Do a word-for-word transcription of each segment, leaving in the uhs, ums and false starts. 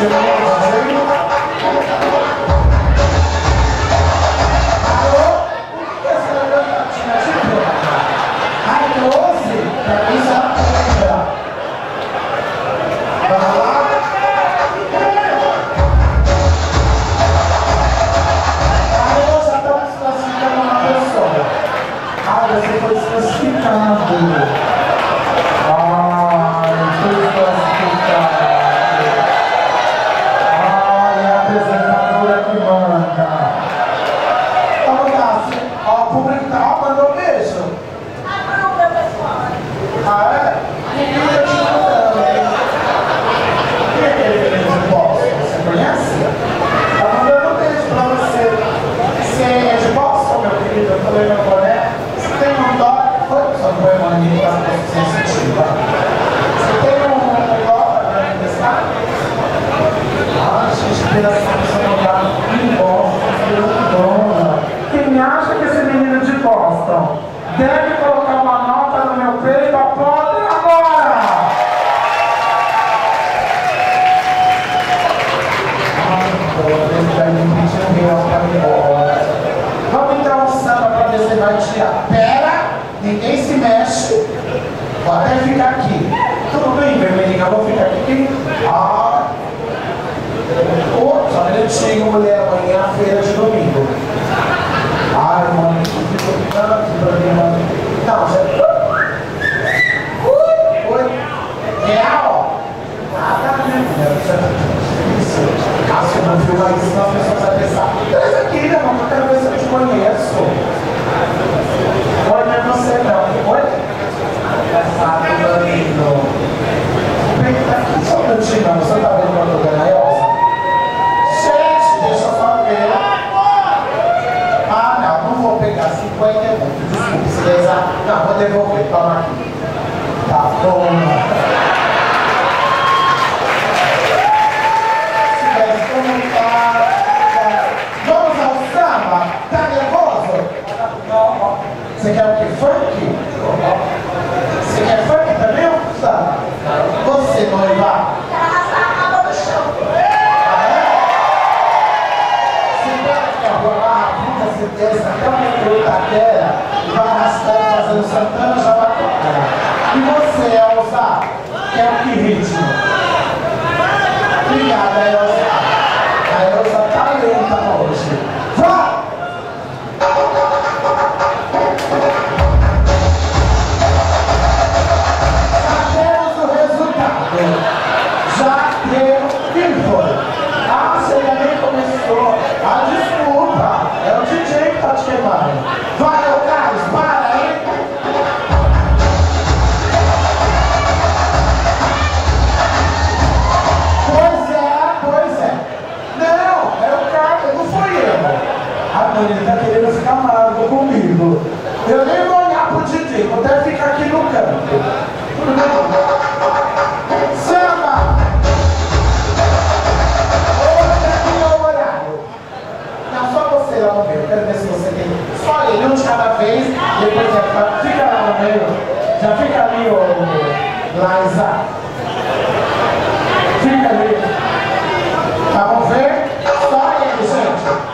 Quem acha que esse menino de Boston deve colocar uma nota no meu peito, aplaude agora! Vamos então um samba pra ver se vai tirar. Pera, ninguém se mexe. Vou até ficar aqui. Tudo bem, vermelhinha? Vou ficar aqui. Ah. Oh, só um minutinho, mulher. Amanhã é a feira de domingo. Ai, mano, que ficou tanto problema. Não, já. Ui, oi. Real? Ah, tá vendo? Cássio não filma isso, senão as pessoas vão pensar. Traz aqui, né, mano? Eu quero ver se eu te conheço. Oi, não é você não. Oi? Engraçado, lindo. Tá aqui, só um minutinho, mano. Você tá vendo quando eu tô vendo a Elsa? Gente, deixa eu só ver. Ah, não, não vou pegar cinquenta é muito. Desculpa, se quiser. Não, vou devolver. Toma aqui. Tá bom. Você quer o que? Funk? Você quer funk também, ou Gustavo? Você, noiva? Ah, é? Você pega que a rolar a puta, você desce até o metrô Itaquera e vai arrastando, fazendo Santana, já vai tocar. E você, Elza? Quer o que ritmo? Obrigada, Elza. A Elza tá lenta hoje. Vai! Já deu quem foi? Ah, você ainda nem começou. Ah, desculpa. É o D J que tá te queimando. Vai, ô Carlos, para, hein? Pois é, pois é. Não, é o Carlos, não foi eu. Ah, não, ele tá querendo ficar amargo comigo. Eu nem vou olhar pro D J, vou até ficar aqui no canto. Tudo bem? Eu quero ver se você tem só ele, um de cada vez, depois é, fica lá no meio, já fica ali, ô Liza. Fica ali. Vamos ver? Só ele, gente.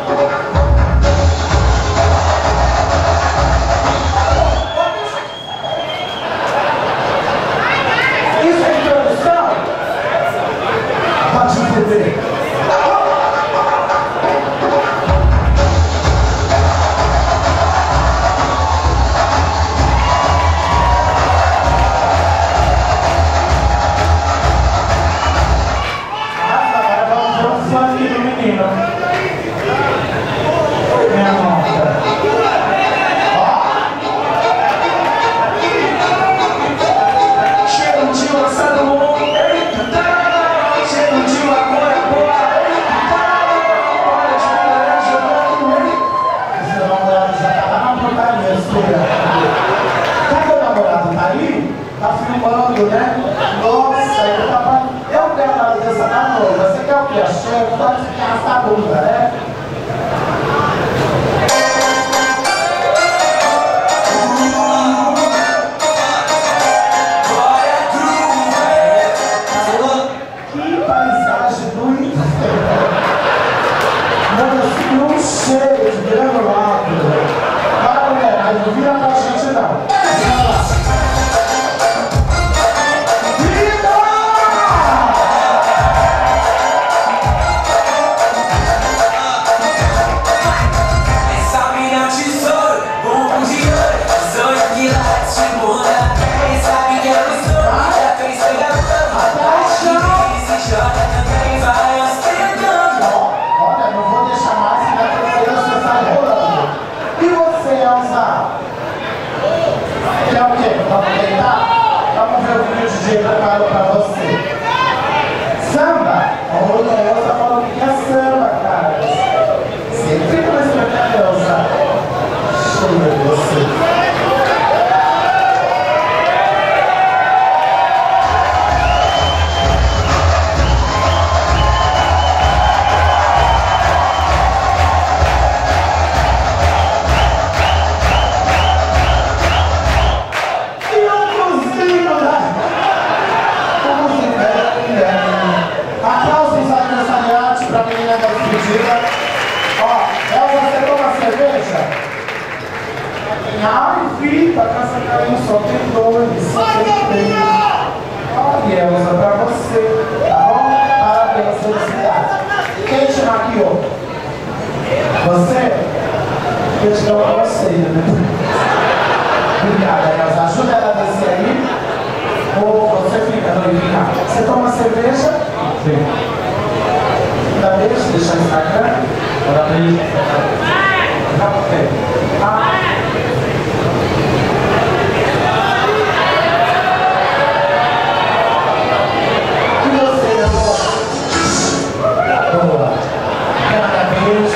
Isso é introdução? Pode entender. Que paisagem cerveja? Sim. Dá beijo, deixa no Instagram? Dá beijo. Café. Ah. E você, meu amor? Vamos lá. Quer dar beijo?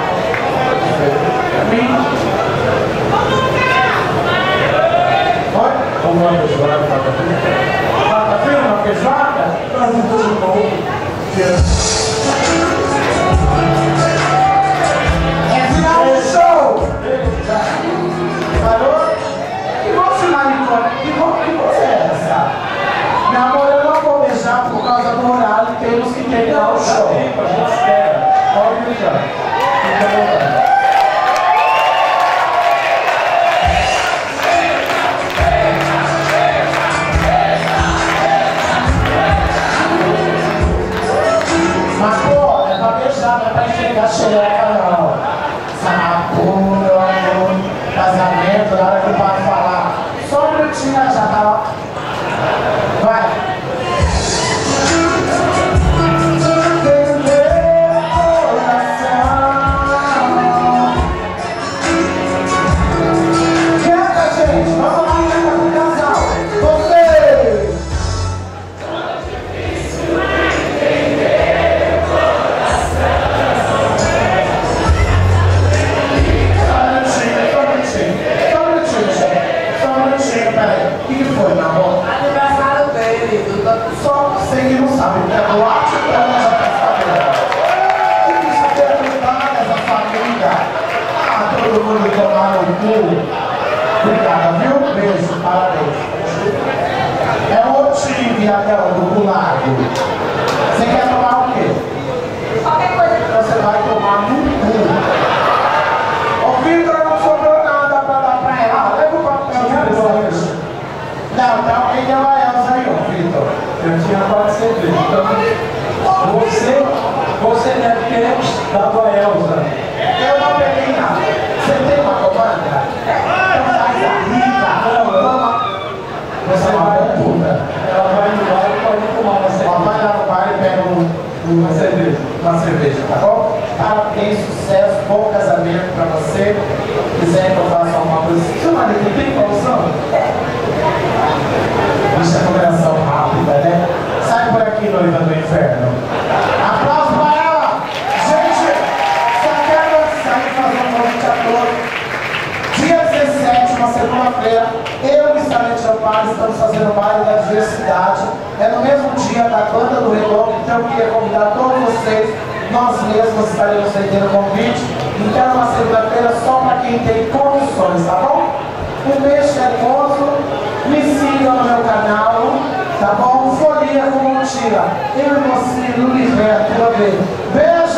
Mim? Oi? Vamos lá, feijoada, faca fria. Faca fria, uma feijoada? Nós não tudo bom. É final do show! Falou? Que você, maricona? Que você é essa? Meu amor, eu não vou beijar por causa do horário. Temos que terminar o show. A gente espera. Pode beijar. Fica à vontade. Mas, pô, é pra beijar, não é pra enxergar xereca, não. Sarrapô, meu amor, casamento, na hora que o padre falar, só um minutinho, já tá. Vai. Canta, gente, vamos lá, canta pro casal. Vocês! O que, que foi, meu amor? Aniversário dele. Só você que não sabe, porque é boate ou é já quer saber? O que isso aqui é cuidar dessa família? Ah, todo mundo tomar no cu. Obrigada, viu? Beijo, parabéns. É o time, Adel, do Culago. Você quer tomar o quê? Qualquer coisa. Você vai tomar no cu. Ô, Vitor, não sobrou nada pra dar pra ela. Leva o papel de dois. Não, então alguém deu a Elza aí, ó, Vitor. Eu tinha quatro cervejas. Então, você, você deve ter dado a Elza. Eu não peguei nada. Você tem uma comanda? Então sai da rica. Toma. Você vai é puta. Ela vai no bar e pode tomar uma Ó, cerveja. vai lá no bar e pega um, Uma cerveja. uma cerveja, tá bom? Parabéns, sucesso, bom casamento pra você. Quiser que eu faça alguma coisa. Seu marido tem condição? Isso é combinação rápida, né? Sai por aqui, noiva do inferno. Aplausos pra ela! Gente, só quero sair fazer um convite a todos. Dia dezessete, uma segunda-feira, eu e Salete Amparo estamos fazendo o baile da diversidade. É no mesmo dia da banda do Redondo, então eu queria convidar todos vocês. Nós mesmos estaremos vendendo o convite. Então, é uma segunda-feira só para quem tem condições, tá bom? Um beijo carinhoso. Me sigam no meu canal, tá bom? Folia com mentira. Eu e você, no Liverto, beijo.